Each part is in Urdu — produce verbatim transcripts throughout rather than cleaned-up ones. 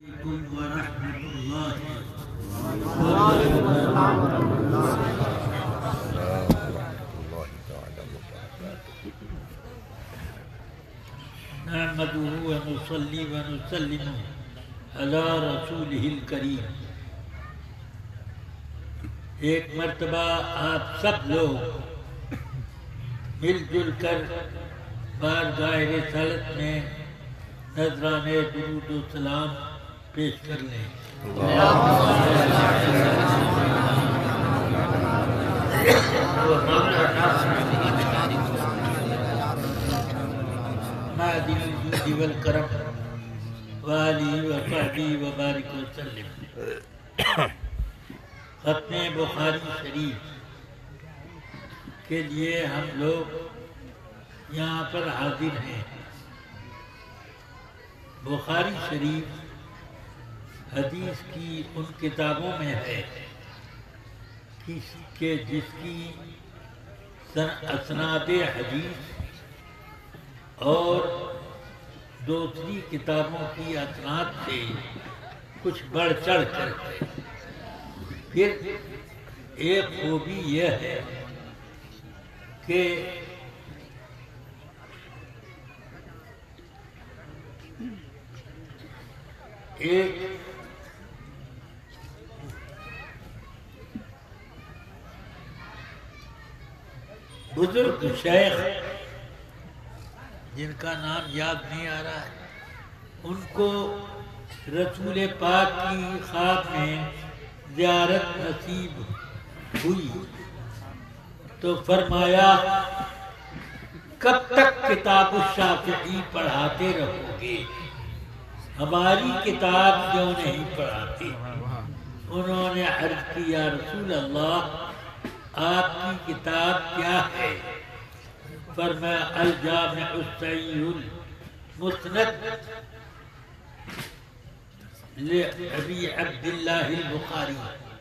عليكم ورحمة الله نحمده ونصلي ونسلم على رسوله الكريم۔ ایک مرتبہ آپ سب لوگ مل جل کر بارگاہ رسالت میں نذرانے درود و سلام پیش کر لیں۔ معدن الجود والکرم وآلہ وصحبہ وبارک وسلم۔ ختم بخاری شریف کے لیے ہم لوگ یہاں پر حاضر ہیں۔ بخاری شریف حدیث کی ان کتابوں میں ہے کہ جس کی اسناد حدیث اور دوسری کتابوں کی اسناد سے کچھ بڑھ چڑھ کر ہے۔ پھر ایک خوبی یہ ہے کہ ایک بزرگ شیخ جن کا نام یاد نہیں آ رہا ہے، ان کو رسول پاک کی خواب میں زیارت نصیب ہوئی تو فرمایا کب تک کتاب الشافعی پڑھاتے رہو گے، ہماری کتاب کیوں نہیں پڑھاتے؟ انہوں نے عرض کی یا رسول اللہ آپ کی کتاب کیا ہے؟ فرمایا الجامع الصحیح المسند لأبی عبداللہ البخاری،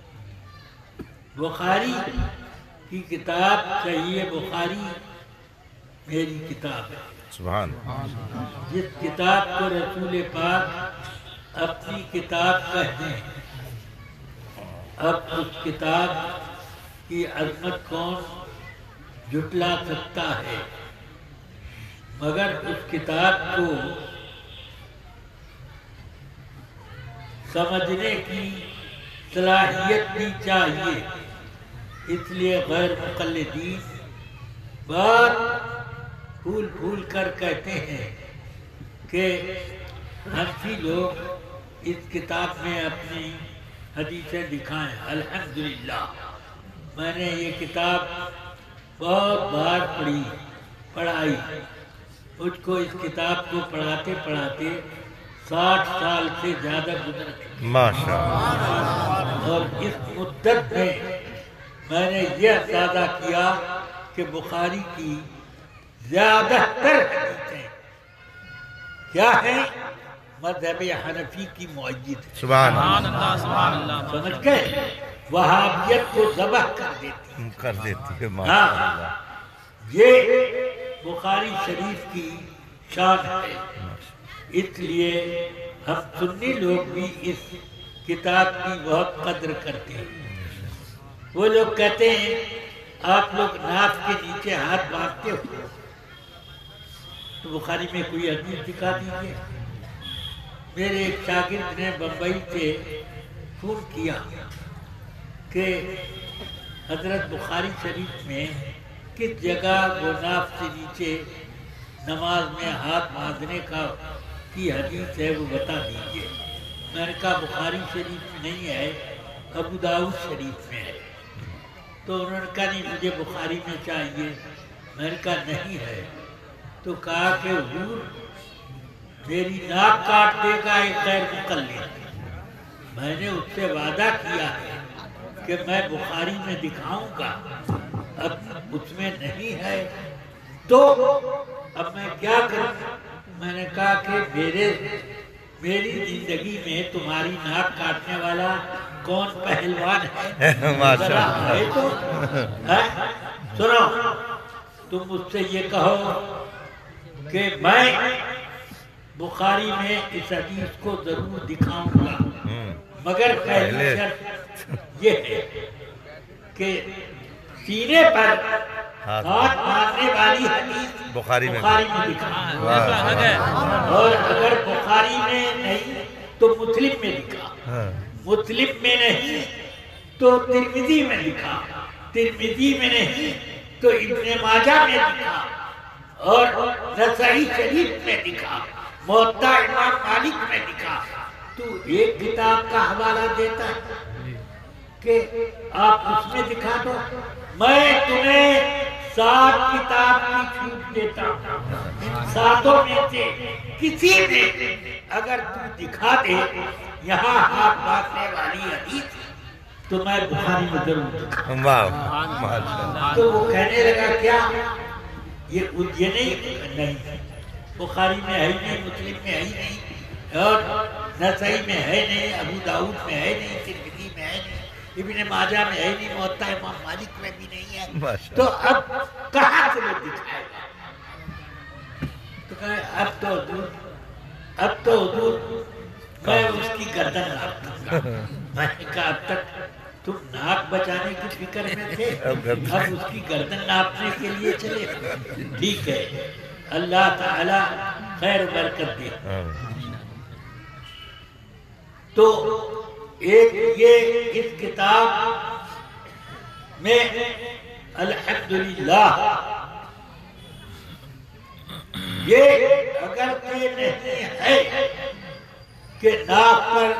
بخاری کی کتاب صحیح بخاری میری کتاب ہے۔ سبحان جس کتاب کو رسول پاک اپنی کتاب کہتے ہیں، اب اس کتاب کی عظمت کون جھٹلا سکتا ہے؟ مگر اس کتاب کو سمجھنے کی صلاحیت بھی چاہیے، اس لیے غیر مقلدین بات پھول پھول کر کہتے ہیں کہ حنفی لوگ اس کتاب میں اپنی حدیثیں دکھائیں۔ الحمدللہ میں نے یہ کتاب بہت بار پڑھی پڑھائی، مجھ کو اس کتاب کو پڑھاتے پڑھاتے ساٹھ سال سے زیادہ گزر چکے، ماشاءاللہ، اور اس مدت میں میں نے یہ اندازہ کیا کہ بخاری کی زیادہ تر حدیثیں کیا ہیں؟ مذہب حنفی کی مؤید ہے۔ سبحان اللہ، سبحان اللہ، سمجھ گئے؟ وہابیت کو ذبح کر دیتی کر دیتی ہے۔ ہاں، یہ بخاری شریف کی شان ہے، اس لیے ہم سنی لوگ بھی اس کتاب کی بہت قدر کرتے ہیں۔ وہ لوگ کہتے ہیں آپ لوگ ناف کے نیچے ہاتھ باندھتے ہو، تو بخاری میں کوئی حدیث دکھا دیجیے۔ میرے ایک شاگرد نے بمبئی سے فون کیا کہ حضرت بخاری شریف میں کس جگہ وہ ناف سے نیچے نماز میں ہاتھ باندھنے کا کی حدیث ہے وہ بتا دیجیے۔ میں نے کہا بخاری شریف میں نہیں ہے، ابو داؤد شریف میں ہے۔ تو انہوں نے کہا نہیں مجھے بخاری میں چاہیے۔ میں نے کہا نہیں ہے، تو کہا کہ حضور میری ناک کاٹ دے گا ایک غیر مقلد۔ میں نے اس سے وعدہ کیا ہے کہ میں بخاری میں دکھاؤں گا، اب اس میں نہیں ہے تو اب میں کیا کروں؟ میں نے کہا کہ میرے میری زندگی میں تمہاری ناک کاٹنے والا کون پہلوان ہے؟ ماشاءاللہ، ہے تو سنو، تم مجھ سے یہ کہو کہ میں بخاری میں اس حدیث کو ضرور دکھاؤں گا، مگر پہلی شرط یہ ہے کہ سینے پر ہاتھ مارنے والی حدیث بخاری میں دکھاؤں، اور اگر بخاری میں نہیں تو مسلم میں دکھا، مسلم میں نہیں تو ترمذی میں دکھا، ترمذی میں نہیں تو ابن ماجہ میں دکھا، اور نسائی شریف میں دکھا، موطا امام مالک میں دکھا۔ تو ایک کتاب کا حوالہ دیتا ہے کہ آپ اس میں دکھا دو، میں تمہیں سات کتاب کی چھوٹ دیتا ہوں، ان ساتوں میں سے کسی میں اگر تم دکھا دے یہاں ہاتھ باندھنے والی حدیث تو میں بخاری میں ضرور دکھاؤں۔ تو وہ کہنے لگا کیا یہ یہ نہیں نہیں بخاری میں ہے ہی نہیں، مسلم میں ہے ہی نہیں، اور نسائی میں ہے نہیں، ابو داؤد میں ہے نہیں، ترمذی میں ہے نہیں، ابن ماجہ میں ہے نہیں، موطا امام مالک میں بھی نہیں ہے، تو اب کہاں سے وہ دکھائے گا؟ تو کہا اب تو حضور اب تو حضور میں اس کی گردن ناپتا ہوں۔ میں نے کہا اب تک تم ناک بچانے کی فکر میں تھے، اب اس کی گردن ناپنے کے لیے چلے۔ ٹھیک ہے، اللہ تعالی خیر و برکت دے۔ تو ایک یہ اس کتاب میں الحمدللہ یہ اگر کہ نہیں ہے کہ ناک پر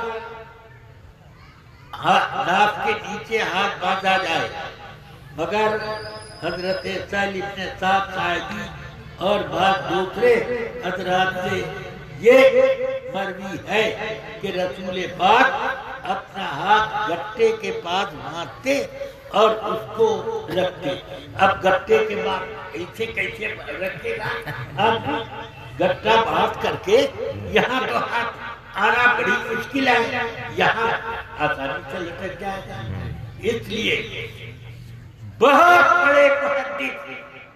ناک کے نیچے ہاتھ باندھا جائے، مگر حضرت سہل بن سعد ساعدی اور بعض دوسرے حضرات سے یہ مروی ہے کہ رسول پاک اپنا ہاتھ گٹے کے پاس باندھتے اور اس کو رکھتے۔ اب گٹے کے بعد ایسے کیسے رکھے گا؟ اب گٹا باندھ کر کے یہاں تو ہاتھ آنا بڑی مشکل ہے، یہاں آسانی سے لٹک جائے گا۔ اس لیے بہت بڑے محدث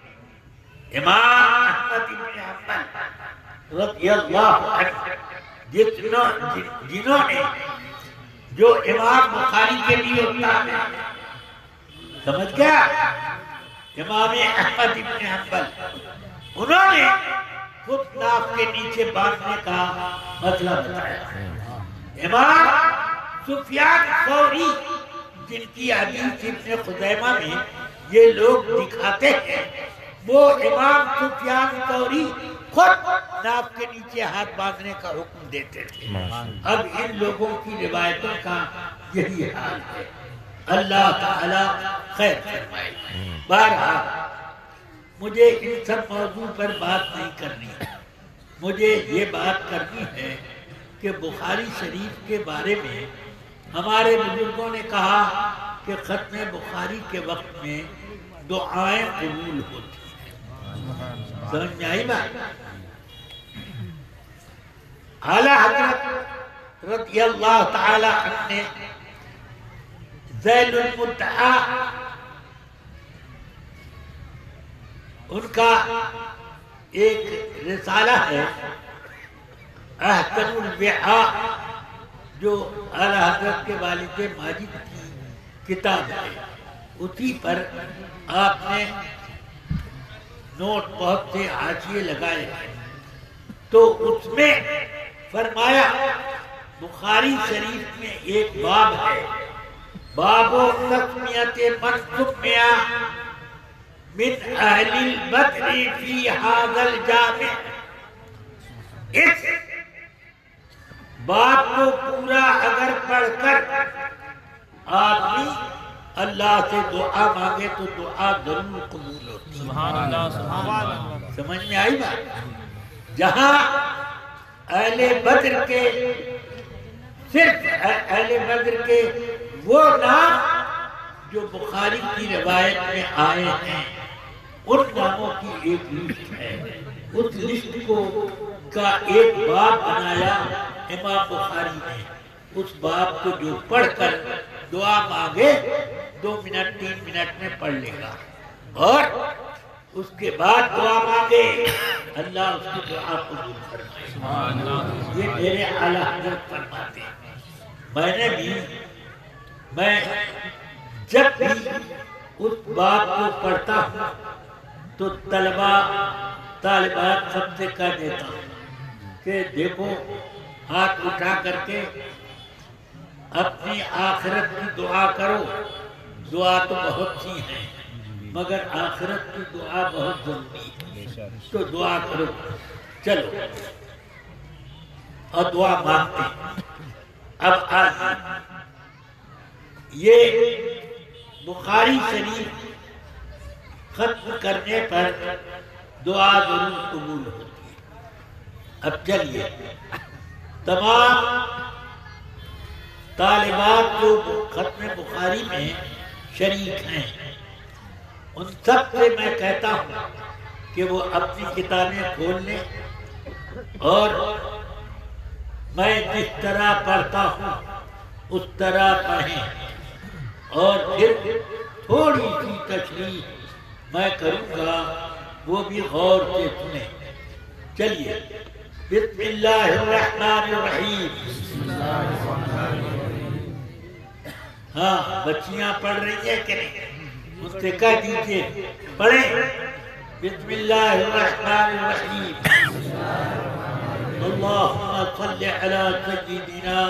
امام احمد بن حنبل رضی اللہ عنہ جنہوں نے جو امام بخاری کے لیے اتارے، سمجھ گیا، امام احمد بن حنبل انہوں نے خود ناک کے نیچے باندھنے کا مسئلہ بتایا۔ امام سفیان ثوری جن کی حدیث ابن خزیمہ میں یہ لوگ دکھاتے ہیں، وہ امام سفیان ثوری خود ناک کے نیچے ہاتھ باندھنے کا حکم دیتے تھے۔ اب ان لوگوں کی روایتوں کا یہی حال ہے، اللہ تعالی خیر فرمائے۔ بہرحال مجھے ان سب موضوع پر بات نہیں کرنی، مجھے یہ بات کرنی ہے کہ بخاری شریف کے بارے میں ہمارے بزرگوں نے کہا کہ ختم بخاری کے وقت میں دعائیں قبول ہوتی ہیں۔ سمجھ میں آئی بات؟ اعلیٰ حضرت رضی اللہ تعالی عنہ نے ذیل المدعا ان کا ایک رسالہ ہے احسن الوعاء، جو اعلیٰ حضرت کے والد ماجد کی کتاب ہے، اسی پر آپ نے نوٹ بہت سے حاشیے لگائے ہیں۔ تو اس میں فرمایا بخاری شریف میں ایک باب ہے، باب تسمیت من سمیا من اہل البدر فی ھذا الجامع۔ اس بات کو پورا اگر پڑھ کر آدمی اللہ سے دعا مانگے تو دعا ضرور قبول ہوتی ہے۔ سمجھ میں آئی بات؟ جہاں اہل بدر کے صرف اہل بدر کے وہ نام جو بخاری کی روایت میں آئے ہیں، ان ناموں کی ایک لسٹ ہے، اس لسٹ کو کا ایک باب بنایا امام بخاری نے۔ اس باب کو جو پڑھ کر دعا مانگے دو منٹ تین منٹ میں پڑھ لے گا، اور اس کے بعد دعا مانگے اللہ اس کی دعا قبول فرمائے. یہ میرے اعلیٰ حضرت فرماتے ہیں. میں نے بھی میں جب بھی اس بات کو پڑھتا ہوں تو طلبہ طالبات سب سے کہہ دیتا ہوں کہ دیکھو ہاتھ اٹھا کر کے اپنی آخرت کی دعا کرو. دعا تو بہت سی ہیں مگر آخرت کی دعا بہت ضروری ہے تو دعا کرو. چلو اور دعا مانگتے ہیں. اب آج یہ بخاری شریف ختم کرنے پر دعا ضرور قبول ہوتی ہے. اب چلیے تمام طالبات جو ختم بخاری میں شریک ہیں ان سب سے میں کہتا ہوں کہ وہ اپنی کتابیں کھول لیں اور میں جس طرح پڑھتا ہوں اس طرح پڑھیں اور پھر تھوڑی سی تشریح میں کروں گا وہ بھی غور سے سنیں. چلیے بسم اللہ الرحمن الرحیم. ہاں بچیاں پڑھ رہی ہیں کہ نہیں اس سے کہہ دیجئے پڑھیں. بسم اللہ الرحمن الرحیم. اللہم صل علی سیدنا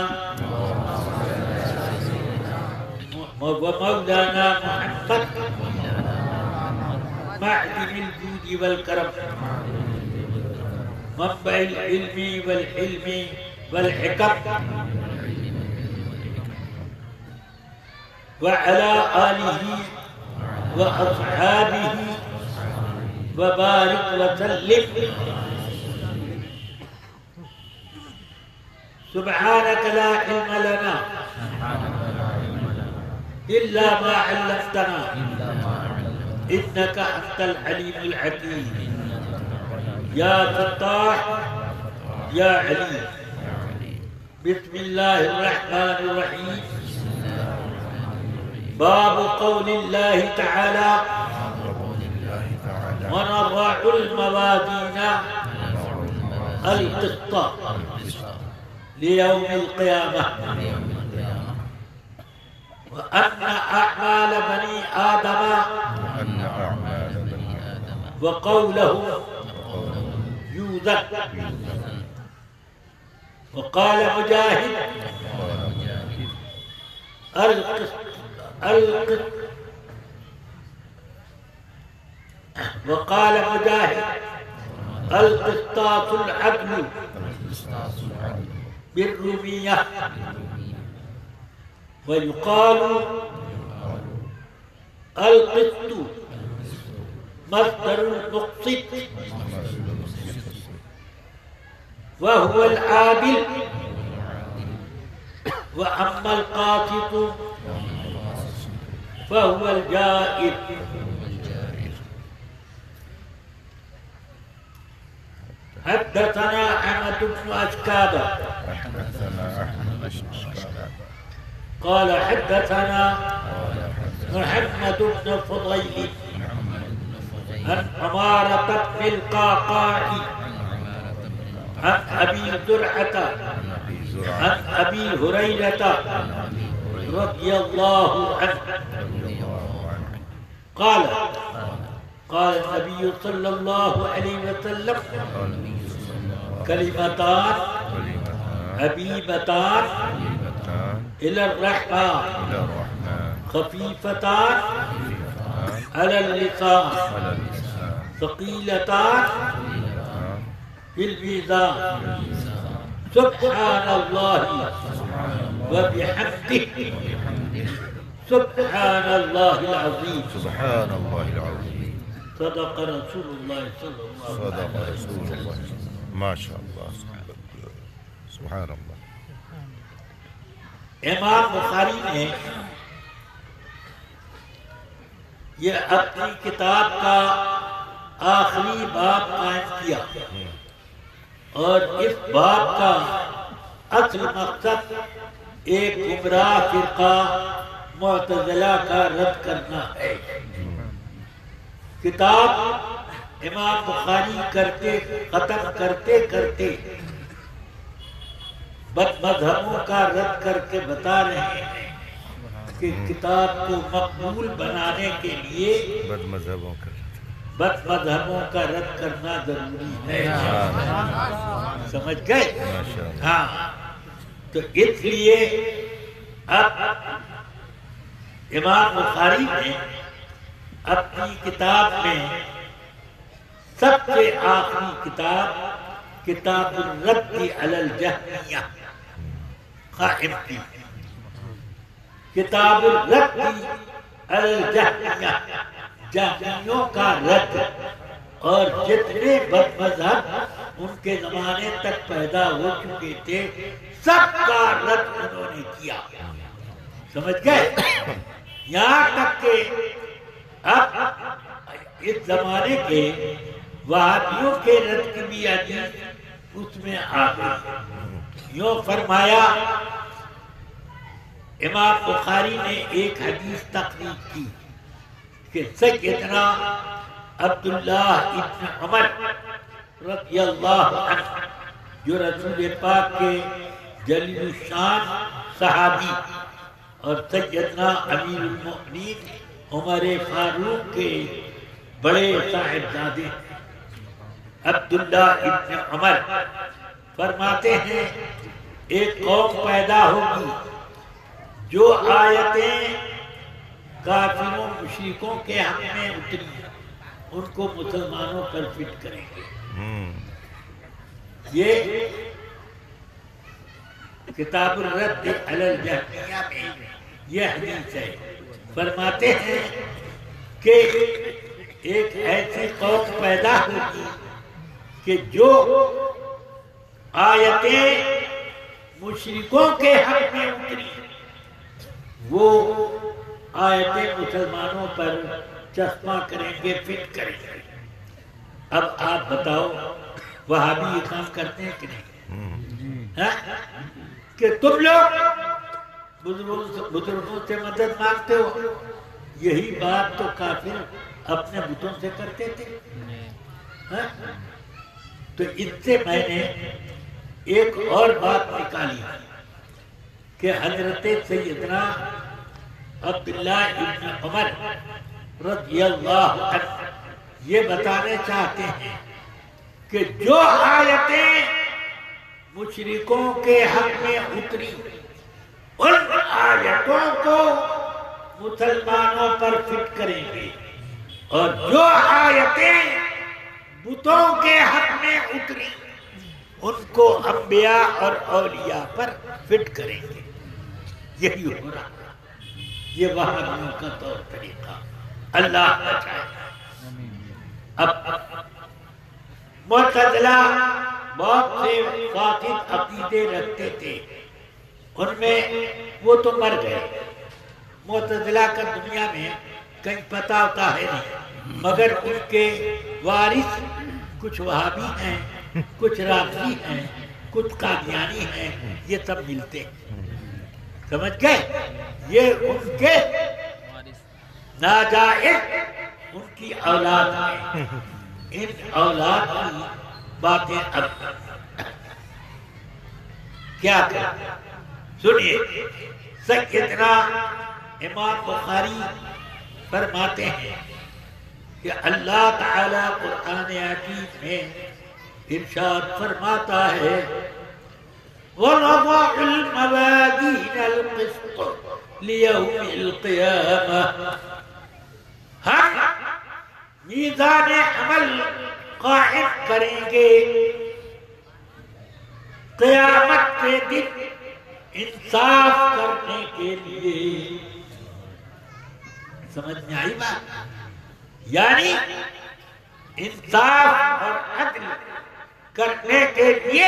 ومولانا محمد معدن الجود والکرم منبع العلم والحلم والحکم وعلى آله وأصحابه وبارك وسلم. سبحانك لا علم لنا إلا ما علمتنا إنك أنت العليم الحكيم. يا فتاح يا عليم. بسم الله الرحمن الرحيم. باب قول الله تعالى ونضع الموازين القسط ليوم القيامة وأن أعمال بني آدم وقوله يوزن. وقال مجاهد القسط القسط. وقال مجاهد القسطاس العدل بالرومية. ويقال القسط مصدر المقسط وهو العادل. وأما القاسط فهو الجائر. حدثنا أحمد بن أشكاب قال حدثنا محمد بن فضيل عن عمارة بن القعقاع عن أبي زرعة عن أبي هريرة رضي الله عنه قال قال النبي صلى الله عليه وسلم كلمتان حبيبتان إلى الرحمن خفيفتان على اللسان ثقيلتان في الميزان سبحان الله وبحمده سبحان الله العظيم. سبحان الله العظيم. صدق رسول الله صلى الله عليه وسلم. صدق رسول الله. ما شاء الله. سبحان الله. امام بخاری نے یہ اپنی کتاب کا آخری باب قائم کیا اور اس باب کا اصل مقصد ایک گمراہ فرقہ معتزلہ کا رد کرنا ہے کتاب امام بخاری کرتے ختم کرتے کرتے بد مذہبوں کا رد کر کے بتا رہے ہیں کہ کتاب کو مقبول بنانے کے لیے بد مذہبوں کا بد مذہبوں کا رد کرنا ضروری ہے. سمجھ گئے؟ ہاں. تو اس لیے اب امام بخاری نے اپنی کتاب میں سب سے آخری کتاب کتاب الرد علی الجہمیہ قائم کی. کتاب الرد علی الجہمیہ، جہمیوں کا رد، اور جتنے بد مذہب ان کے زمانے تک پیدا ہو چکے تھے سب کا رد انہوں نے کیا. سمجھ گئے؟ یہاں تک کہ اب اس زمانے کے وہابیوں کے رد کی بھی حدیث اس میں آ گئی. یوں فرمایا امام بخاری نے ایک حدیث تخریج کی کہ سیدنا عبداللہ ابن عمر رضی اللہ عنہ جو رسول پاک کے جلیل الشان صحابی اور سیدنا امیر المؤمنین عمر فاروق کے بڑے صاحبزادے عبداللہ ابن عمر فرماتے ہیں ایک قوم پیدا ہوگی جو آیتیں کافروں مشرکوں کے حق میں اتری ان کو مسلمانوں پر فٹ کریں گے. یہ کتاب الرد علی الجہمیہ میں یہ حدیث ہے. فرماتے ہیں کہ ایک ایسی قوم پیدا ہوگی کہ جو آیتیں مشرکوں کے حق میں اتری وہ آیتیں مسلمانوں پر چشمہ کریں گے، فٹ کریں گے. اب آپ بتاؤ وہابی یہ کام کرتے ہیں کہ نہیں؟ کہ تم لوگ بزرگوں سے مدد مانگتے ہو، یہی بات تو کافر اپنے بتوں سے کرتے تھے. تو اس سے میں نے ایک اور بات نکالی کہ حضرت سیدنا عبداللہ ابن عمر رضی اللہ عنہ یہ بتانے چاہتے ہیں کہ جو آیتیں مشرکوں کے حق میں اتری ان آیتوں کو مسلمانوں پر فٹ کریں گے، اور جو آیتیں بتوں کے حق میں اتری ان کو انبیاء اور اولیاء پر فٹ کریں گے. یہی ہو رہا ہے. یہ وہابیوں کا طور طریقہ. اللہ بچائے. اب معتزلہ بہت سے فاسد عقیدے رکھتے تھے، ان میں وہ تو مر گئے. معتزلہ کا دنیا میں کہیں پتہ ہوتا ہے نہیں، مگر ان کے وارث کچھ وہابی ہیں، کچھ رافضی ہیں، کچھ قادیانی ہیں، یہ سب ملتے ہیں. سمجھ گئے؟ یہ ان کے ناجائز ان کی اولاد ہیں. ان اولاد کی باتیں اب کیا کریں؟ سنیے. سیدنا امام بخاری فرماتے ہیں کہ اللہ تعالیٰ قرآن حکیم میں ارشاد فرماتا ہے وَنَضَعُ الْمَوَازِينَ الْقِسْطَ لِيَوْمِ الْقِيَامَةِ. ہم میزان عمل قائم کریں گے قیامت کے دن انصاف کرنے کے لیے. سمجھ میں آئی بات؟ یعنی انصاف اور عدل کرنے کے لیے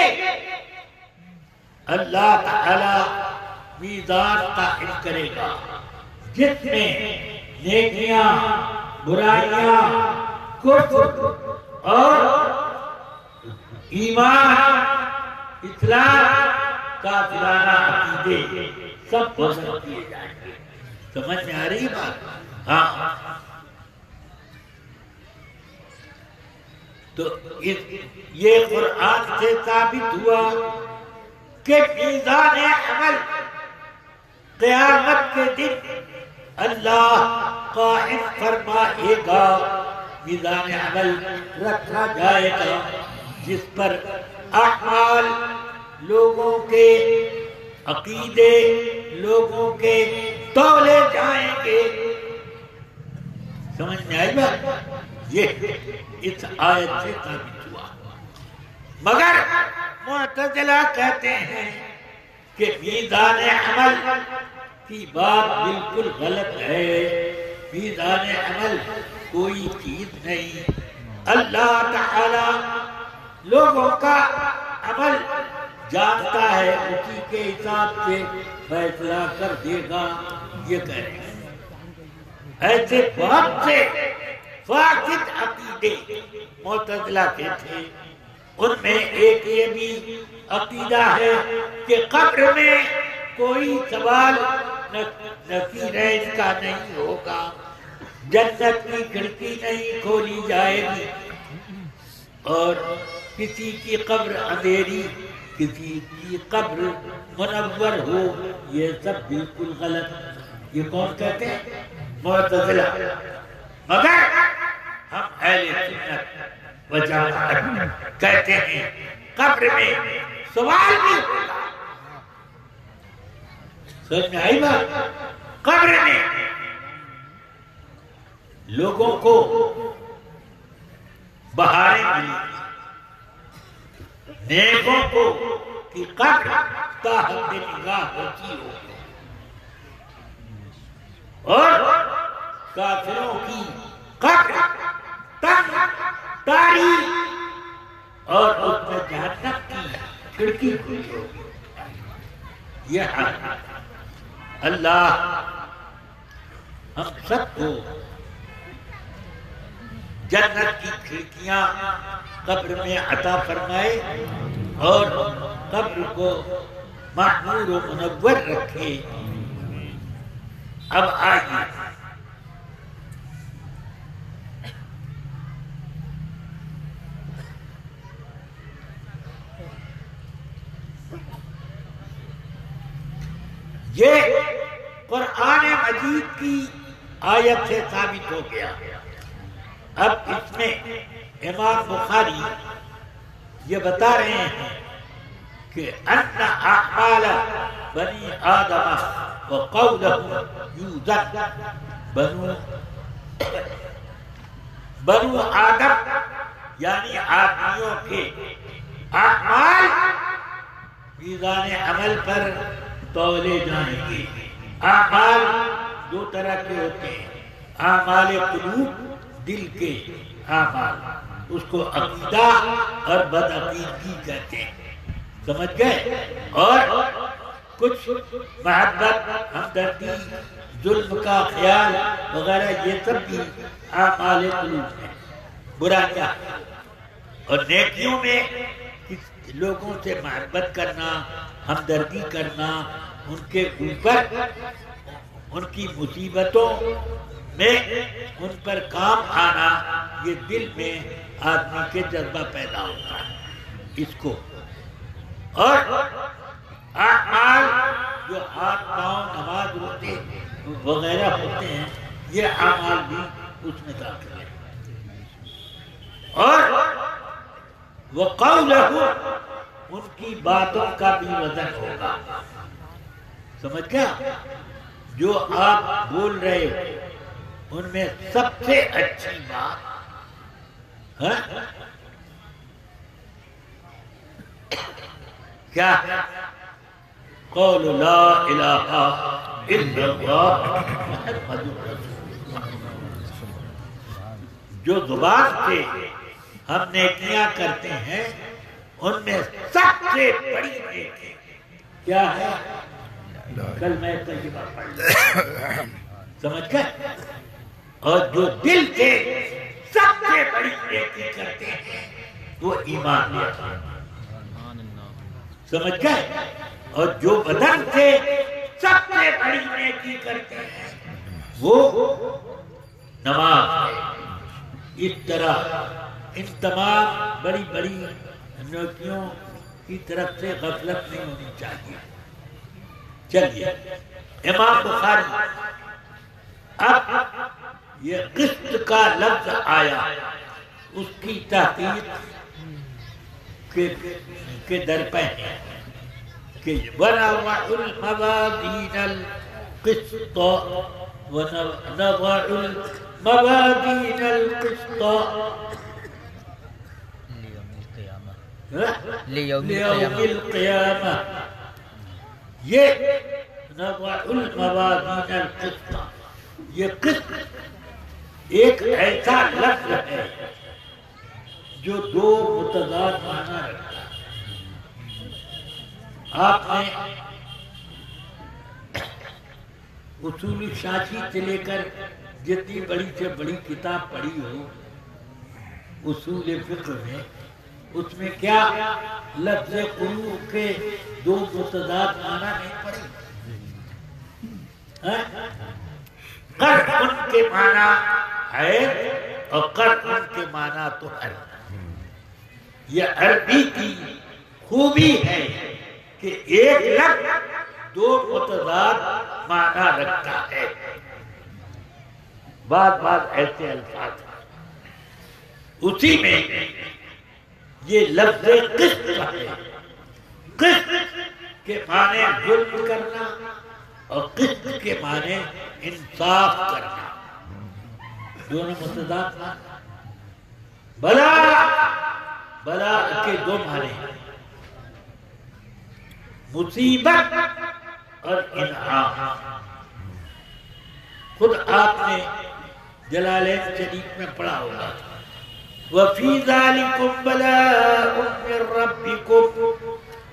اللہ تعالی میزان قائم کرے گا جس میں نیکیاں، برائیاں، کفر اور ایمان، اسلام، کافرانہ عقیدے سب وزن کیے جائیں گے. سمجھ میں آ رہی بات؟ ہاں. تو یہ قرآن سے ثابت ہوا کہ میزان عمل قیامت کے دن اللہ قائم فرمائے گا، میزان عمل رکھا جائے گا جس پر اعمال لوگوں کے عقیدے لوگوں کے تولے جائیں گے۔ سمجھ میں آئی بات؟ یہ اس آیت سے ثابت ہوا۔ مگر معتزلہ کہتے ہیں کہ میزان عمل کی بات بالکل غلط ہے، میزان عمل کوئی چیز نہیں، اللہ تعالی لوگوں کا عمل جانتا ہے، اسی کے حساب سے فیصلہ کر دے گا، یہ کہہ رہے ہیں۔ ایسے بہت سے فاسد عقیدے معتزلہ کے تھے، ان میں ایک یہ بھی عقیدہ ہے کہ قبر میں کوئی سوال نکیرین کا نہیں ہوگا، جنت کی کھڑکی نہیں کھولی جائے گی، اور کسی کی قبر اندھیری کسی کی قبر منور ہو، یہ سب بالکل غلط۔ یہ کون کہتے ہیں؟ معتزلہ۔ مگر ہم اہل سنت و جماعت کہتے ہیں قبر میں سوال بھی ہوگا۔ سمجھ میں آئی بات؟ قبر میں لوگوں کو بہاریں ملیں گی، نیکوں کو کی قبر تا حد نگاہ ہوتی ہوگی، اور کافروں کی قبر تنگ تاریخ اور اس میں جہنم کی کھڑکی کھلی ہوگی۔ یہ حال اللہ ہم سب کو جنت کی کھڑکیاں قبر میں عطا فرمائے اور قبر کو معمور و منور رکھے۔ اب آئیے یہ قرآن مجید کی آیت سے ثابت ہو گیا۔ اب اس میں امام بخاری یہ بتا رہے ہیں کہ ان اعمال بنی آدم وقولہ یوزن، بنو بنو آدم یعنی آدمیوں کے اعمال میزان عمل پر تولے جائیں گے۔ اعمال دو طرح کے ہوتے ہیں، اعمال قلوب دل کے اعمال، اس کو عقیدہ اور بدعقیدگی کہتے ہیں، سمجھ گئے؟ اور کچھ محبت، ہمدردی، ظلم کا خیال وغیرہ یہ سب بھی اعمال قلوب ہیں، برائیاں۔ اور نیکیوں میں لوگوں سے محبت کرنا، ہمدردی کرنا، ان کے اوپر ان کی مصیبتوں میں ان پر کام آنا، یہ دل میں آدمی کے جذبہ پیدا ہوتا ہے اس کو۔ اور اعمال جو ہاتھ پاؤں نماز روزے وغیرہ ہوتے ہیں، یہ اعمال بھی اس میں داخل ہیں۔ اور وقولہ، ان کی باتوں کا بھی وزن ہوگا، سمجھ گیا؟ جو آپ بول رہے ہو ان میں سب سے اچھی بات ہے کیا؟ قول لا الہ الا اللہ محمد رسول اللہ۔ جو زبان سے ہم نیکیاں کرتے ہیں ان میں سب سے بڑی نیکی کیا ہے؟ کلمہ طیبہ پڑھنا، سمجھ گئے؟ اور جو دل سے سب سے بڑی نیکی کرتے ہیں وہ ایمان لاتے ہیں، سمجھ گئے؟ اور جو بدن سے سب سے بڑی نیکی کرتے ہیں وہ نماز ہے۔ اس طرح ان تمام بڑی بڑی نیکیوں کی طرف سے غفلت نہیں ہونی چاہیے. چلیے امام بخاری اب یہ قسط کا لفظ آیا اس کی تحقیق کے در پہ ہے کہ وَنَضَعُ الْمَوَازِينَ الْقِسْطَ وَنَضَعُ الْمَوَازِينَ الْقِسْطَ لِيَوْمِ الْقِيَامَةِ. یہ نضع الموازین القسط، یہ قسط ایک ایسا لفظ ہے جو دو متضاد معنی رکھتا ہے. آپ نے اصول شاسی سے لے کر جتنی بڑی سے بڑی کتاب پڑھی ہو اصول فقہ میں، اس میں کیا لفظ قلوع کے دو متضاد معنی نہیں پڑھی؟ قرض ان کے معنی ہے اور قرض ان کے معنی تو ہے. یہ عربی کی خوبی ہے کہ ایک لفظ دو متضاد معنی رکھتا ہے. بعض بعض ایسے الفاظ اسی میں یہ لفظ قسط ہے. قسط کے معنی ظلم کرنا اور قسط کے معنی انصاف کرنا، دونوں متضاد معنی. بلا بلا کے دو معنی ہیں، مصیبت اور انعام. خود آپ نے جلالین شریف میں پڑھا ہوگا وَفِي ذَلِكُمْ بَلَاءٌ مِّن رَبِّكُمْ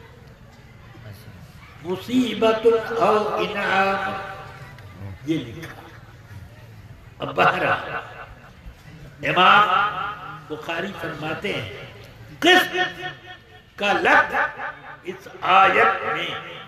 مصیبت او انعام، یہ لکھا. اب بہرحال امام بخاری فرماتے ہیں قسط کا لفظ اس آیت میں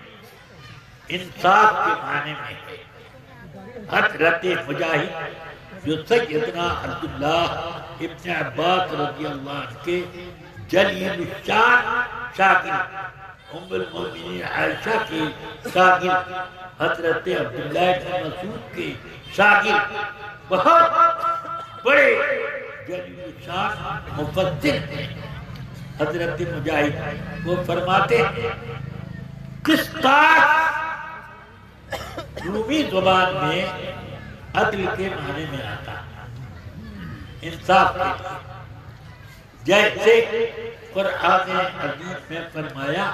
انصاف کے معنی میں ہے. حضرت مجاہد جو سیدنا عبداللہ ابن عباس رضی اللہ عنہ کے جلیل الشان شاگرد، ام المؤمنین عائشہ کے شاگرد، حضرت عبداللہ بن مسعود کے شاگرد، بہت بڑے جلیل الشان مفسر ہیں حضرت مجاہد. وہ فرماتے ہیں قسطاس رومی زبان میں عدل کے معنی میں آتا ہے، انصاف کے لیے. جیسے قرآن عزیز میں فرمایا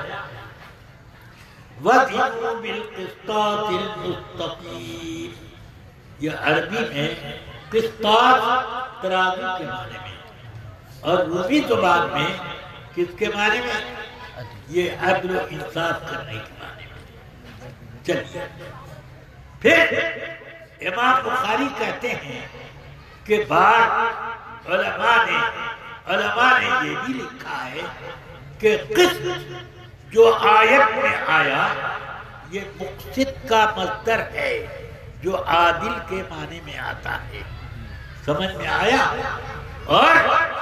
وَزِنُوا بِالْقِسْطَاسِ الْمُسْتَقِيمِ، یہ عربی میں قسطاس ترازو کے معنی میں، اور رومی زبان میں کس کے معنی میں؟ یہ عدل و انصاف کرنے کے معنی میں. چلیے پھر امام بخاری کہتے ہیں کہ بعض علماء نے علماء نے یہ بھی لکھا ہے کہ قسط جو آیت میں آیا یہ مقسط کا مصدر ہے جو عادل کے معنی میں آتا ہے. سمجھ میں آیا؟ اور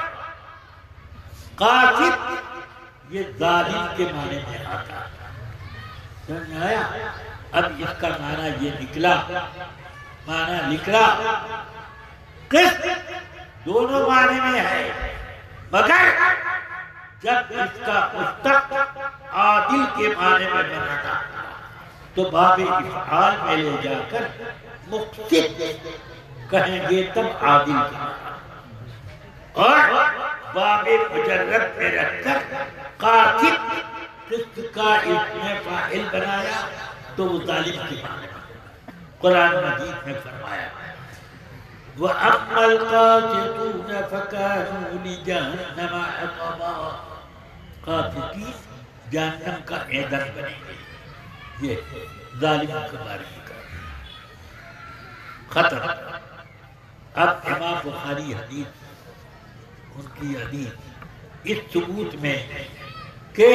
قاسط یہ ظالم کے معنی میں آتا ہے. سمجھ میں آیا؟ اب اس کا معنی یہ نکلا معنی نکلا قسط دونوں معنی میں ہے، مگر جب اس کا مشتق عادل کے معنی میں بنانا تو باب افعال میں لے جا کر مقسط کہیں گے تب عادل کا، اور باب مجرد میں رکھ کر قاسط قسط کا اسم فاعل بنایا تو وہ ظالم کی معنی میں. قرآن مجید میں فرمایا وَأَمَّا الْقَاسِطُونَ فَكَانُوا لِجَهَنَّمَ حَطَبًا، قاسطین جہنم کا ایندھن بنے گے. یہ ظالم کے بارے میں ختم. اب امام بخاری حدیث ان کی حدیث اس ثبوت میں کہ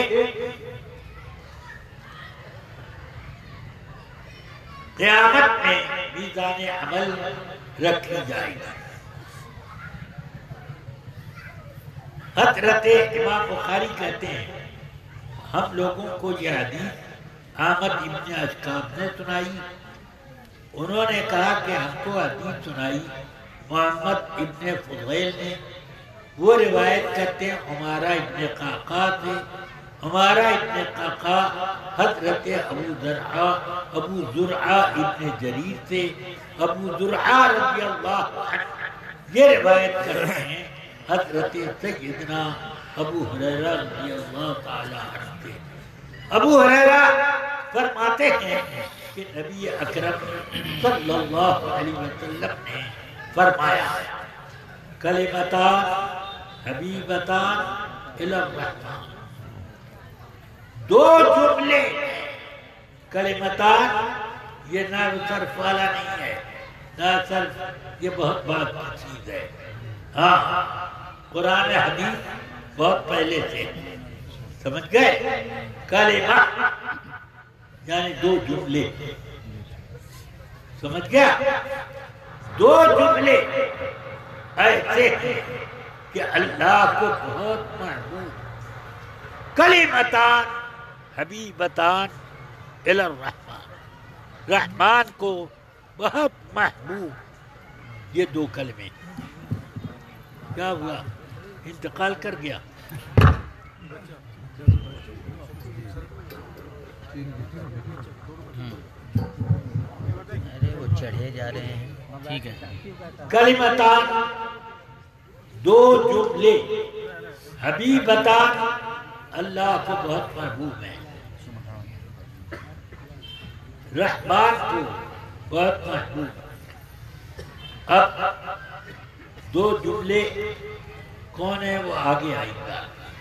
قیامت میں میزان عمل رکھی جائے گی. حضرت امام بخاری کہتے ہیں ہم لوگوں کو یہ حدیث احمد ابن اشکاب نے سنائی، انہوں نے کہا کہ ہم کو حدیث سنائی محمد ابن فضیل نے، وہ روایت کرتے ہیں ہمارا ابن قعقاع سے، ہمارا ابن قعقاع حضرت ابو زرعہ ابو زرعہ ابن جریر سے، ابو زرعہ رضی اللہ عنہ یہ روایت کرتے ہیں حضرت سیدنا ابو ہریرہ رضی اللہ تعالی عنہ سے۔ ابو ہریرہ فرماتے ہیں کہ نبی اکرم صلی اللہ علیہ وسلم نے فرمایا کلمتان حبیبتان الی الرحمن، دو جملے کلمتان، یہ نہ صرف والا نہیں ہے، نہ صرف یہ بہت بڑا چیز ہے، ہاں قرآن حدیث بہت پہلے سے سمجھ گئے، کلمہ یعنی دو جملے، سمجھ گیا، دو جملے ایسے ہیں کہ اللہ کو بہت محبوب، کلمتان حبیبتان الی الرحمن، رحمان کو بہت محبوب، یہ دو کلمے۔ کیا ہوا؟ انتقال کر گیا؟ ارے وہ چڑھے جا رہے ہیں، ٹھیک ہے۔ کلمتان دو جملے، حبیبتان اللہ کو بہت محبوب ہیں، رحمان کو بہت محبوب۔ اب دو جملے کون ہیں وہ آگے آئے گا،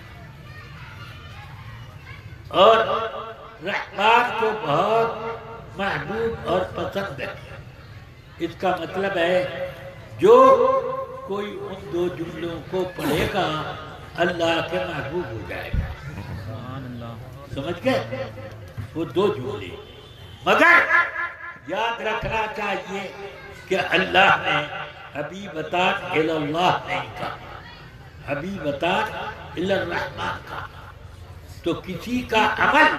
اور رحمان کو بہت محبوب اور پسند ہے، اس کا مطلب ہے جو کوئی ان دو جملوں کو پڑھے گا اللہ کے محبوب ہو جائے گا، سمجھ گئے؟ وہ دو جملے، مگر یاد رکھنا چاہیے کہ اللہ نے حبیبتان الی اللہ نہیں کہا، حبیبتان الی الرحمن کہا۔ تو کسی کا عمل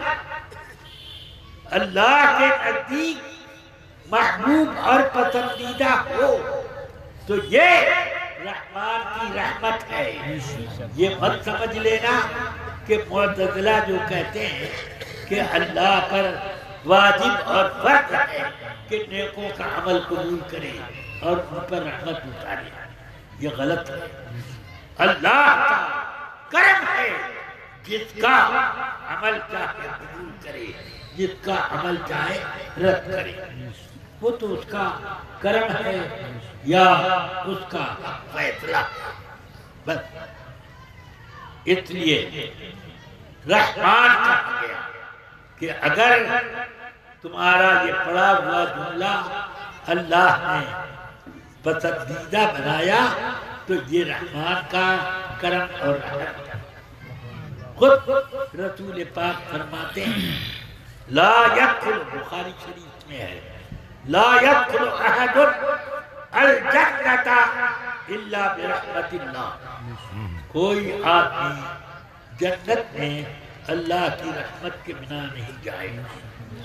اللہ کے نزدیک محبوب اور پسندیدہ ہو تو یہ رحمان کی رحمت ہے۔ یہ مت سمجھ لینا کہ معتزلہ جو کہتے ہیں کہ اللہ پر واجب اور فرض ہے کہ نیکوں کا عمل قبول کرے اور ان پر رحمت اتارے، یہ غلط ہے۔ اللہ کا کرم ہے، جس کا عمل چاہے قبول کرے، جس کا عمل چاہے رد کرے، وہ تو اس کا کرم ہے یا اس کا فیصلہ ہے، بس۔ اس لیے رحمان کہا گیا کہ اگر تمہارا یہ پڑا ہوا جملہ اللہ نے پسندیدہ بنایا تو یہ رحمان کا کرم اور رحمت ہے۔ خود رسول پاک فرماتے ہیں لا يدخل، بخاری شریف میں ہے، لا يدخل احد الجنت الا برحمت اللہ، کوئی آدمی جنت میں اللہ کی رحمت کے بنا نہیں جائے گا۔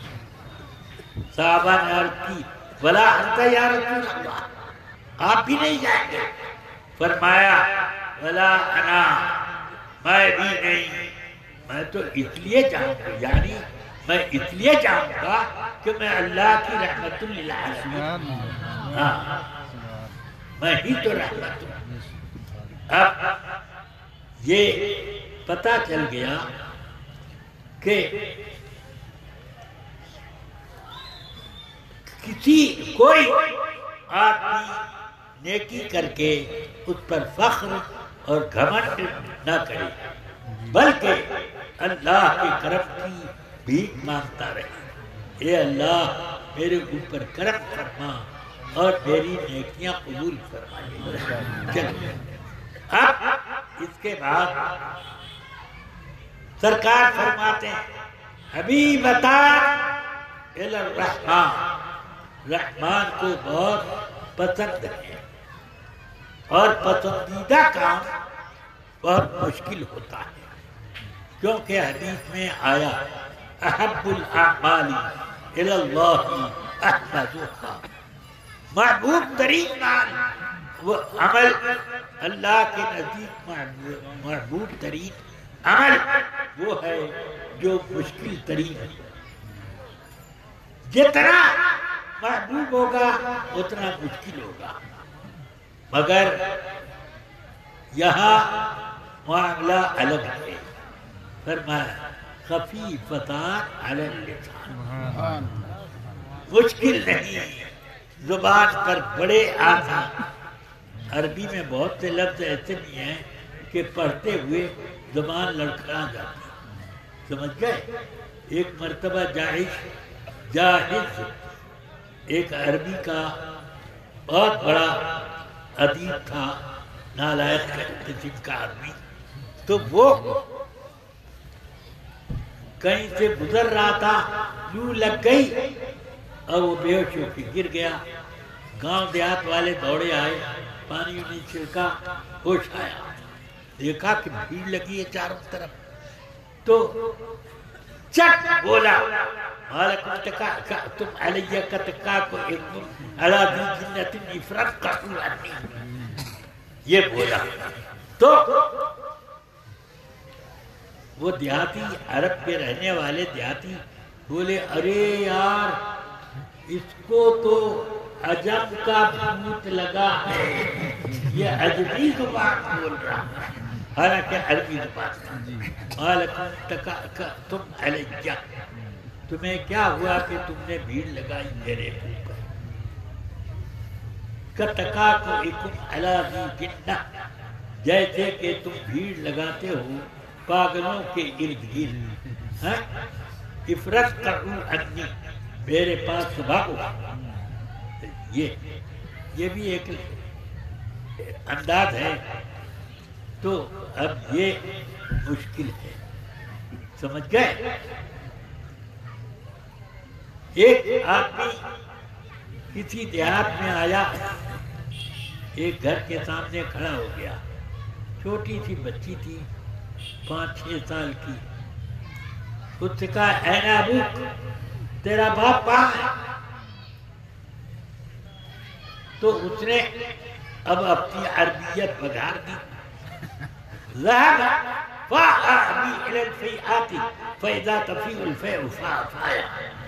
صحابہ نے عرض کی ولا انت یا رسول اللہ، آپ بھی نہیں جائیں گے؟ فرمایا ولا انا، میں بھی نہیں، میں تو اس لیے جاؤں گا، یعنی میں اس لیے جاؤں گا کہ میں اللہ کی رحمت للعالمین، ہاں میں ہی تو رحمت ہوں۔ اب یہ پتہ چل گیا کہ کسی کوئی آدمی نیکی کر کے اس پر فخر اور گھمنڈ نہ کرے، بلکہ اللہ کے کرم کی بھیک مانگتا رہے، اے اللہ میرے اوپر کرم فرما اور میری نیکیاں قبول فرما۔ چلو اب اس کے بعد سرکار فرماتے ہیں حبیبتان الی الرحمن، رحمان کو بہت پسند ہے، اور پسندیدہ کام بہت مشکل ہوتا ہے، کیونکہ حدیث میں آیا احب الاعمال الی اللہ احسنها، محبوب ترین وہ عمل اللہ کے نزدیک محبوب ترین عمل وہ ہے جو مشکل ترین ہے۔ جتنا محبوب ہوگا اتنا مشکل ہوگا، مگر یہاں معاملہ الگ ہے۔ فرمایا خفیفتان علی اللسان، مشکل نہیں، زبان پر بڑے آسان۔ عربی میں بہت سے لفظ ایسے بھی ہیں کہ پڑھتے ہوئے زبان لڑکھڑا جاتی، سمجھ گئے؟ ایک مرتبہ جاہش جاہز ایک عربی کا بہت بڑا ادیب تھا، نالائق قسم کا آدمی، تو وہ کہیں سے گزر رہا تھا، یوں لگ گئی اور وہ بے ہوش ہو کے گر گیا۔ گاؤں دیہات والے دوڑے آئے، پانی انہیں چھڑکا، ہوش آیا، دیکھا کہ بھیڑ لگی ہے چاروں طرف، تو چٹ بولا تم علیہ کتکا کو ایک علا دی جنت افرت قصور انی، یہ بولا تو وہ دیہاتی، عرب کے رہنے والے دیہاتی بولے ارے یار اس کو تو عجب کا بھوت لگا ہے، یہ عجبی زبان بول رہا ہے، حالانکہ عربی زبان تھا۔ تم علیہ، تمہیں کیا ہوا کہ تم نے بھیڑ لگائی میرے اوپر؟ کتکا کو اکم علی ذی جنہ، جیسے کہ تم بھیڑ لگاتے ہو پاگلوں کے ارد گرد، افرت کرو انی، میرے پاس سے بھاگو۔ یہ یہ بھی ایک انداز ہے، تو اب یہ مشکل ہے، سمجھ گئے؟ ایک آدمی کسی دیہات میں آیا، ایک گھر کے سامنے کھڑا ہو گیا، چھوٹی سی بچی تھی پانچ چھ سال کی، اس سے کہا اے ابوک، تیرا باپ کہاں ہے؟ تو اس نے اب اپنی عربیت بگاڑ دی، ذهب فأبي إلى الفيئات فإذا تفيء الفيء فأفايا،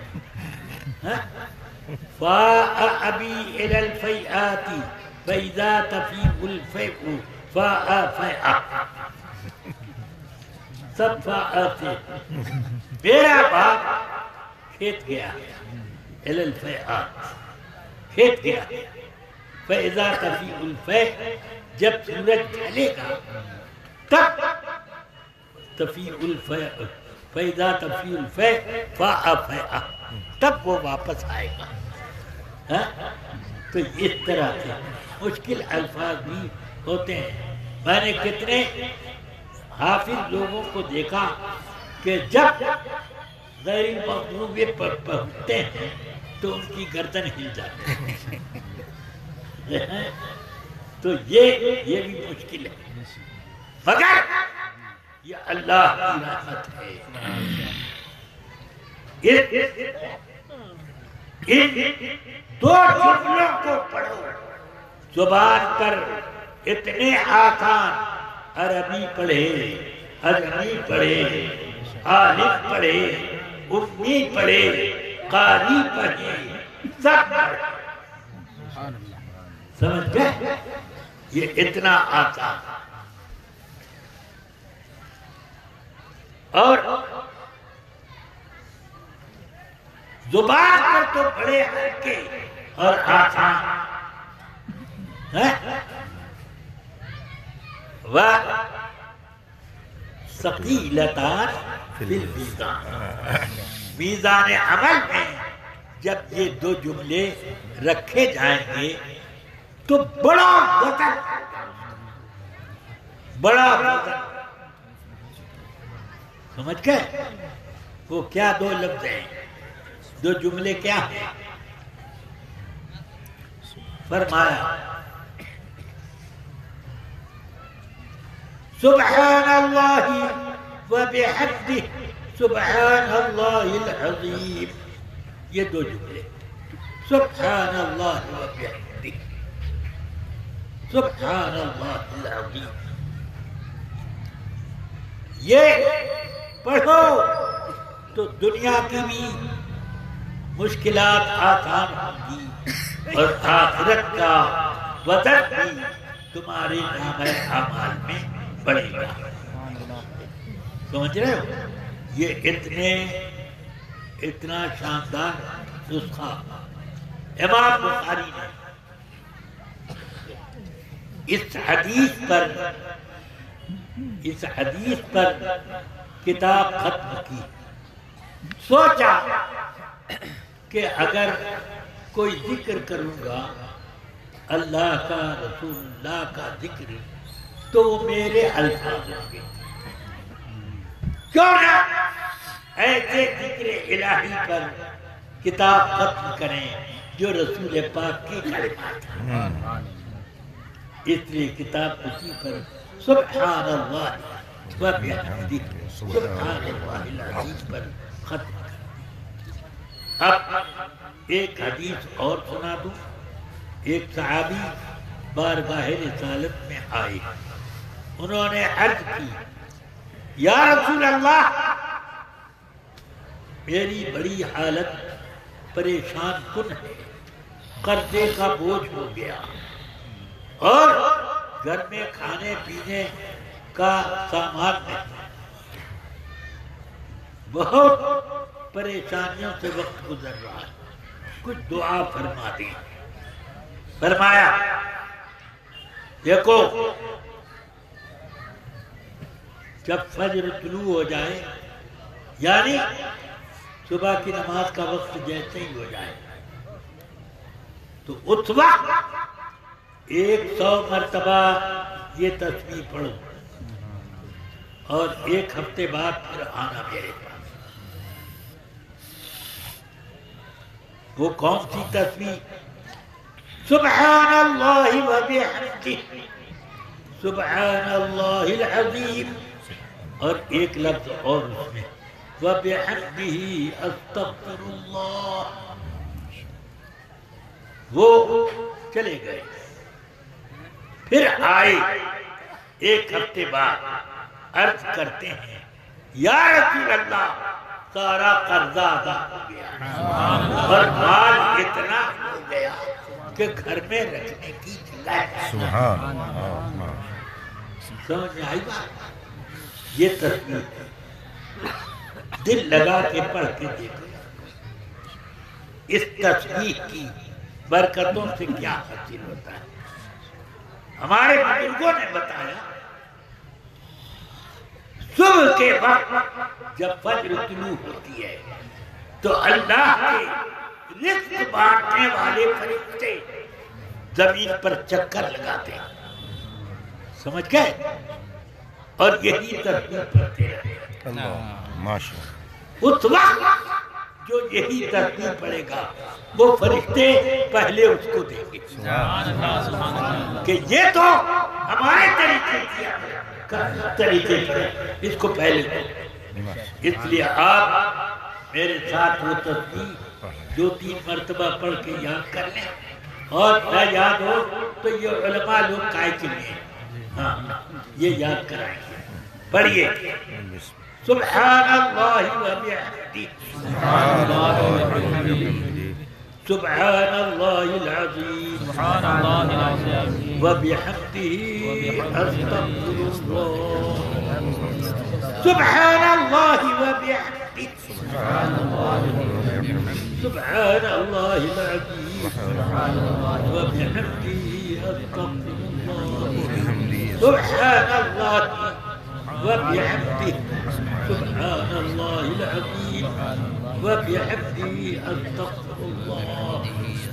فأبي إلى الفيئات فإذا تفيء الفيء فأفايا، سب فاءات۔ میرا باپ کھیت گیا، إلى الفيئات، کھیت گیا، فإذا تفيء الفيء، جب سورج ڈھلے گا تب تفیع الفیع، فإذا تفیع الفیع فأفیع، تب وہ واپس آئے گا۔ تو اس طرح سے مشکل الفاظ بھی ہوتے ہیں۔ میں نے کتنے حافظ لوگوں کو دیکھا کہ جب غیر مغضوبے پر پہنچتے ہیں تو ان کی گردن ہل جاتی ہے، تو یہ یہ بھی مشکل ہے، مگر یہ اللہ کی رحمت ہے۔ ان دو جملوں کو پڑھو، زبان پر اتنے آسان، عربی پڑھے، عجمی پڑھے، عالم پڑھے، امی پڑھے، قاری پڑھے، سب پڑھے، سمجھ گئے؟ یہ اتنا آسان، اور زبان پر تو بڑے ہلکے اور آسان ہیں، وہ ثقیلتان فی المیزان، میزان عمل میں جب یہ دو جملے رکھے جائیں گے تو بڑا وزن، بڑا وزن، سمجھ گئے؟ وہ کیا دو لفظ ہیں، دو جملے کیا ہیں؟ فرمایا سبحان اللہ وبحمدہ سبحان اللہ العظیم. یہ دو جملے سبحان اللہ وبحمدہ سبحان اللہ العظیم. یہ پڑھو تو دنیا کی بھی مشکلات آسان ہوں گی اور آخرت کا وزن بھی تمہارے نامۂ اعمال میں بڑھے گا. سمجھ رہے ہو؟ یہ اتنے اتنا شاندار نسخہ امام بخاری نے اس حدیث پر اس حدیث پر کتاب ختم کی. سوچا کہ اگر کوئی ذکر کروں گا اللہ کا رسول اللہ کا ذکر تو وہ میرے الفاظ ہوں گے. کیوں نہ ایسے ذکر الہی پر کتاب ختم کریں جو رسول پاک کی کلمات ہیں. اس لیے کتاب اسی پر سبحان اللہ وبحمدہ سبحان اللہ العظیم پر ختم کر. اب ایک حدیث اور سنا دوں. ایک صحابی بارگاہ رسالت میں آئے. انہوں نے عرض کی یا رسول اللہ میری بڑی حالت پریشان کن ہے. قرضے کا بوجھ ہو گیا اور گھر میں کھانے پینے کا سامان نہیں. بہت پریشانیوں سے وقت گزر رہا ہے. کچھ دعا فرما دی. فرمایا دیکھو جب فجر طلوع ہو جائے یعنی صبح کی نماز کا وقت جیسے ہی ہو جائے تو اس وقت ایک سو مرتبہ یہ تسبیح پڑھو اور ایک ہفتے بعد پھر آنا میرے پاس. وہ کون سی تسبیح؟ سبحان اللہ وبحمدہ سبحان اللہ العظیم اور ایک لفظ اور اس میں وبحمدہ استغفر اللہ. وہ چلے گئے. پھر آئے ایک ہفتے بعد عرض کرتے ہیں یا رسول اللہ سارا قرضہ ادا ہو گیا اور مال اتنا ہو گیا کہ گھر میں رکھنے کی جگہ ہے. سبحان اللہ. سمجھ میں آئی بات؟ یہ تسبیح دل لگا کے پڑھ کے دیکھو. اس تسبیح کی برکتوں سے کیا حاصل ہوتا ہے. ہمارے بزرگوں نے بتایا صبح کے وقت جب فجر طلوع ہوتی ہے تو اللہ کے رزق بانٹنے والے فرشتے زمین پر چکر لگاتے ہیں. سمجھ گئے؟ اور یہی تسبیح پڑھتے ہیں. ماشاءاللہ. اس وقت جو یہی تسبیح پڑھے گا وہ فرشتے پہلے اس کو دیں گے کہ یہ تو ہمارے طریقے طریقے اس کو پہلے دیں. اس لیے آپ میرے ساتھ وہ تسبیح دو تین مرتبہ پڑھ کے یاد کر لیں اور نہ یاد ہو تو یہ علماء لوگ کائے کے لیے ہاں یہ یاد کرائیں گے. پڑھیے سبحان اللہ وبحمدہ سبحان اللہ العظیم وبحمدہ استغفر اللہ. سبحان اللہ وبحمدہ سبحان اللہ العظیم وبحمدہ استغفر اللہ. سبحان اللہ وبحمدہ سبحان اللہ العظیم وبحمدہ استغفر اللہ.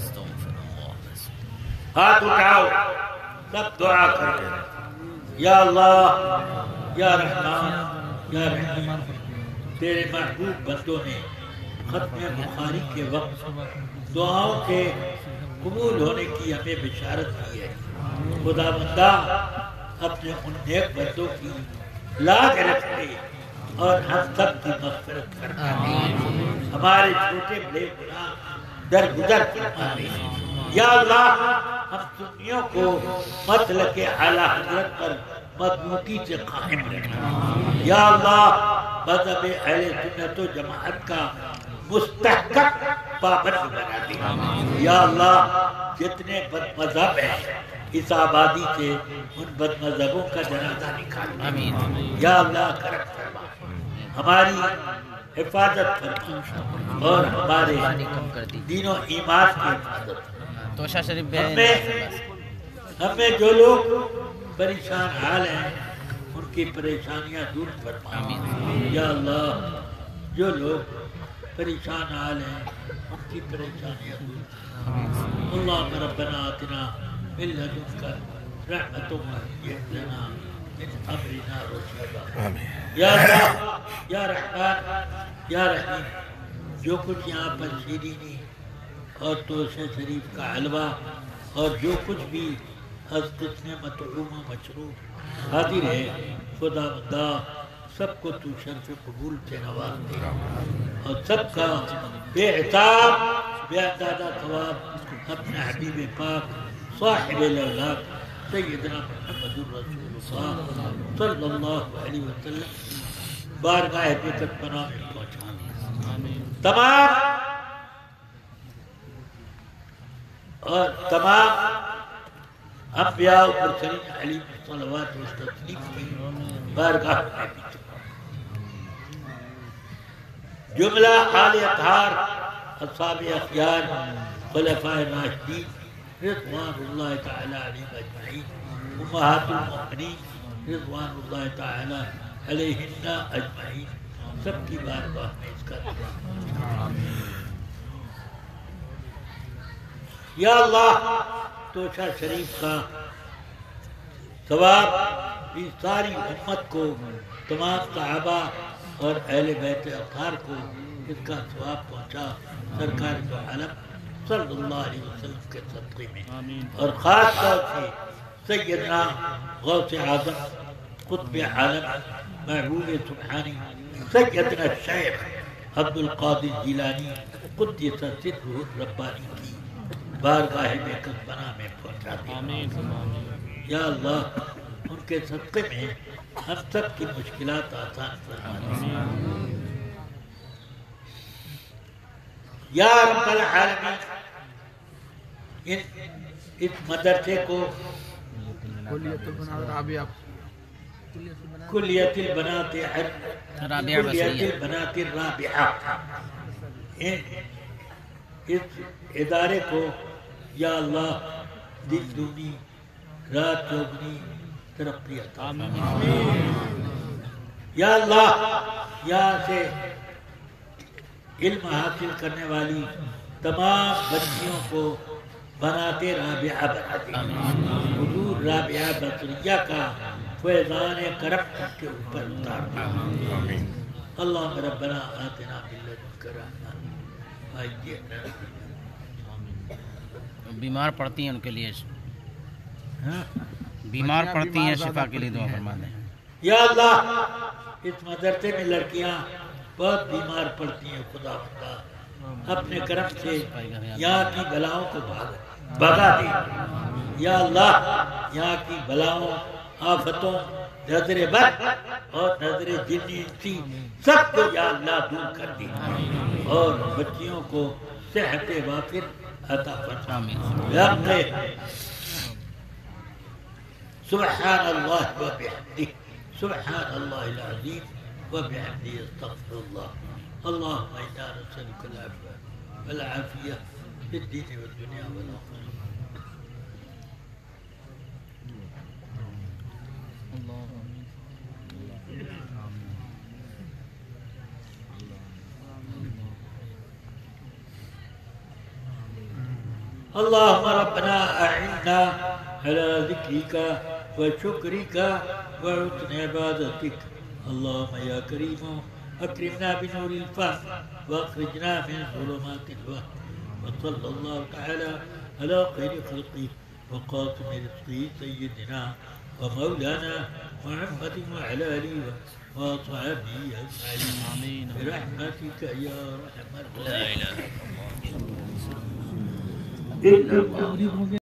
ہاتھ اٹھاؤ سب دعا کرو یا اللہ یا رحمان یا رحیم. تیرے محبوب بندوں نے ختم بخاری کے وقت دعاؤں کے قبول ہونے کی ہمیں بشارت دی ہے. خدا بندہ اپنے ان نیک بندوں کی لاج رکھے اور ہم سب کی مغفرت کرنا، ہمارے چھوٹے بڑے گناہ درگزر فرما دے۔ یا اللہ ہم سنیوں کو مسلک اعلی حضرت پر مضبوطی سے قائم رکھنا۔ یا اللہ مذہب اہل سنت و جماعت کا مستحکم پابند بنا دے۔ یا اللہ جتنے بد مذہب ہیں اس آبادی سے ان بد مذہبوں کا جنازہ نکال۔ یا اللہ کرم فرما، ہماری حفاظت فرما اور ہمارے دین و ایمان کی حفاظت فرما۔ توشہ شریف ہمیں ہمیں جو لوگ پریشان حال ہیں ان کی پریشانیاں دور فرما۔ یا اللہ جو لوگ پریشان حال ہیں ان کی پریشانیاں دور فرما۔ اللہم ربنا آتنا من لدنک رحمۃ وہیئ لنا من امرنا رشدا۔ یا اللہ یا رحمان یا رحیم، جو کچھ یہاں پر شیرینی اور توشہ شریف کا حلوہ اور جو کچھ بھی ہر قسم مطعوم و مشروب حاضر ہے، خدا بندہ سب کو تو شرف قبول سے نواز دے اور سب کا بے حساب بے اندازہ ثواب اپنے حبیب پاک صاحب الاولاق سیدنا محمد الرسول اللہ صلی اللہ علیہ وسلم بارگاہ حقیقت پناہ میں پہنچا۔ تمام اور تمام انبیاء و مرسلین علیہ صلوات و تسلیم کی بارگاہ میں بھی جملہ آل اطہار اصحاب اخیار خلفاء راشدین رضوان اللہ تعالی علیہم اجمعین، امہات المؤمنین رضوان اللہ تعالی علیہن اجمعین، سب کی بارگاہ میں اس کا دعا۔ یا اللہ توشہ شریف کا ثواب اس ساری امت کو، تمام صحابہ اور اہل بیت اطہار کو اس کا ثواب پہنچا سرکار دو عالم صلی اللہ علیہ وسلم کے صدقے میں، اور خاص طور سے سیدنا غوث اعظم قطب عالم محبوب سبحانی سیدنا الشیخ عبد القادر جیلانی قدس سرہ الربانی کی بارگاہ بیکت بنا میں پہنچا دیا۔ یا اللہ ان کے صدقے میں ہم سب کی مشکلات آسان فرما دے۔ یا رب العالمین اس مدرسے کو کلیت البنات کلیت البنات الرابعہ، اس ادارے کو یا اللہ دن دونی رات چوگنی ترقی عطا فرما۔ یا اللہ یہاں سے علم حاصل کرنے والی تمام بچیوں کو بناتے رابعہ بنا دے۔ حضور رابعہ بصریہ کا فیضان کرم ان کے اوپر اتار دے۔ اللہم ربنا آتنا من لدنک رحمۃ وہیئ لنا۔ بیمار پڑتی ہیں ان کے لیے، بیمار پڑتی ہیں شفا کے لیے دعا فرما دیں۔ یا اللہ اس مدرسے میں لڑکیاں بہت بیمار پڑتی ہیں، خدا خدا اپنے کرم سے یہاں کی بلاؤں کو بھگا دے۔ یا اللہ یہاں کی بلاؤں آفتوں نظر بد اور نظر جنی انسی سب کو یا اللہ دور کر دے اور بچیوں کو صحت وافر عطا فرما۔ سبحان اللہ و بحمدہ، سبحان اللہ العظیم و بحمدہ، استغفر اللہ۔ اللہم انا نسألک العفو والعافیہ فی الدین والدنیا والآخرہ۔ اللہم ربنا اعنا على ذکرک و شکرک و حسن عبادتک۔ اللہم یا کریم اکرمنا بنور الفهم واخرجنا من ظلمات الوهم، وصلی اللہ تعالی علی خیر خلقہ وقاسم رزقہ سیدنا ومولانا محمد وعلى آله وصحبه أجمعين برحمتك يا أرحم الراحمين. لا إله إلا الله.